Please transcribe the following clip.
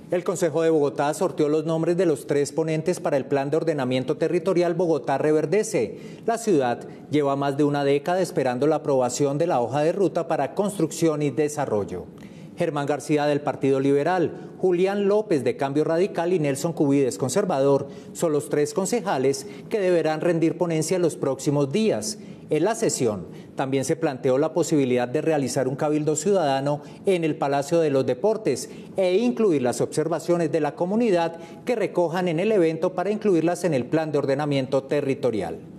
El Consejo de Bogotá sorteó los nombres de los 3 ponentes para el Plan de Ordenamiento Territorial Bogotá Reverdece. La ciudad lleva más de una década esperando la aprobación de la hoja de ruta para construcción y desarrollo. Germán García del Partido Liberal, Julián López de Cambio Radical y Nelson Cubides Conservador son los 3 concejales que deberán rendir ponencia en los próximos días. En la sesión también se planteó la posibilidad de realizar un cabildo ciudadano en el Palacio de los Deportes e incluir las observaciones de la comunidad que recojan en el evento para incluirlas en el plan de ordenamiento territorial.